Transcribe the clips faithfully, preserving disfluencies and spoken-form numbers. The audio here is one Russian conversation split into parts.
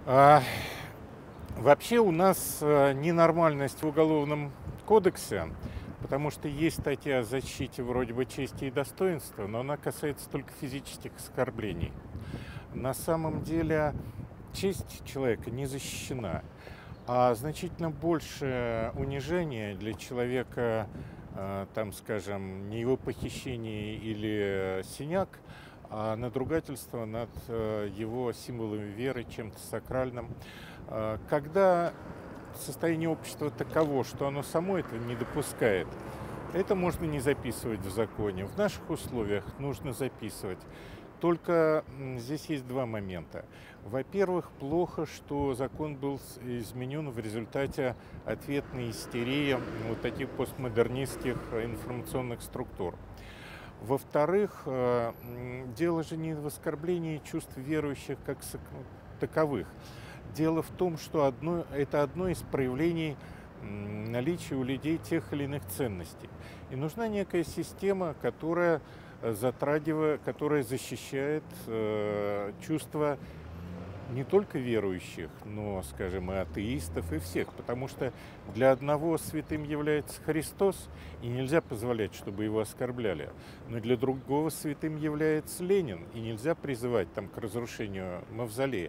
А, вообще у нас э, ненормальность в Уголовном кодексе, потому что есть статья о защите вроде бы чести и достоинства, но она касается только физических оскорблений. На самом деле честь человека не защищена, а значительно больше унижения для человека, э, там, скажем, не его похищение или синяк, а надругательство над э, его символами веры, чем-то сакральным. Э, Когда состояние общества таково, что оно само этого не допускает, это можно не записывать в законе. В наших условиях нужно записывать. Только м, здесь есть два момента. Во-первых, плохо, что закон был с- изменен в результате ответной истерии вот таких постмодернистских э, информационных структур. Во-вторых, э, м, дело же не в оскорблении чувств верующих как сак- таковых. Дело в том, что одно, это одно из проявлений м, наличия у людей тех или иных ценностей. И нужна некая система, которая э, затрагивает, которая защищает э, чувства не только верующих, но, скажем, и атеистов, и всех. Потому что для одного святым является Христос, и нельзя позволять, чтобы его оскорбляли. Но для другого святым является Ленин, и нельзя призывать там к разрушению мавзолея.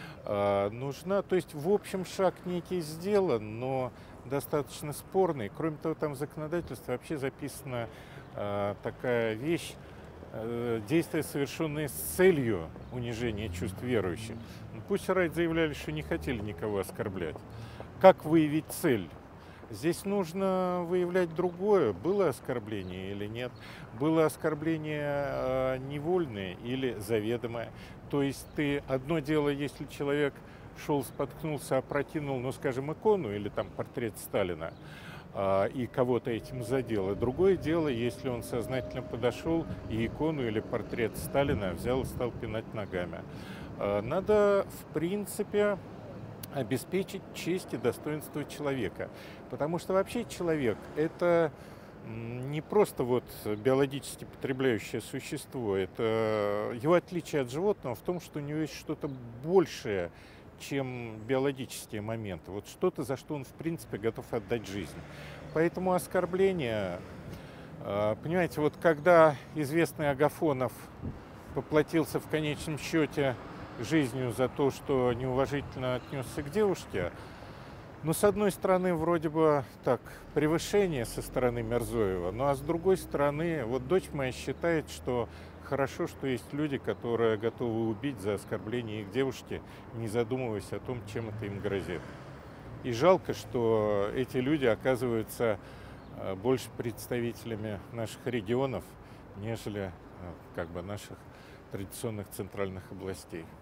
А, нужна, то есть, в общем, шаг некий сделан, но достаточно спорный. Кроме того, там в законодательстве вообще записана а, такая вещь, э, действия, совершенные с целью унижения чувств верующих. Ну, пусть Райт заявляли, что не хотели никого оскорблять. Как выявить цель? Здесь нужно выявлять другое, было оскорбление или нет, было оскорбление э, невольное или заведомое. То есть ты одно дело, если человек шел, споткнулся, опрокинул, ну, скажем, икону или там портрет Сталина, а, и кого-то этим задел. И другое дело, если он сознательно подошел и икону или портрет Сталина взял и стал пинать ногами. А, Надо, в принципе, обеспечить честь и достоинство человека. Потому что вообще человек — это м, не просто вот биологически потребляющее существо. Это его отличие от животного в том, что у него есть что-то большее, чем биологические моменты. Вот что-то, за что он, в принципе, готов отдать жизнь. Поэтому оскорбление, э, понимаете, вот когда известный Агафонов поплатился в конечном счете жизнью за то, что неуважительно отнесся к девушке, ну, с одной стороны, вроде бы так, превышение со стороны Мирзоева, ну а с другой стороны, вот дочь моя считает, что хорошо, что есть люди, которые готовы убить за оскорбление их девушки, не задумываясь о том, чем это им грозит. И жалко, что эти люди оказываются э, больше представителями наших регионов, нежели э, как бы наших традиционных центральных областей.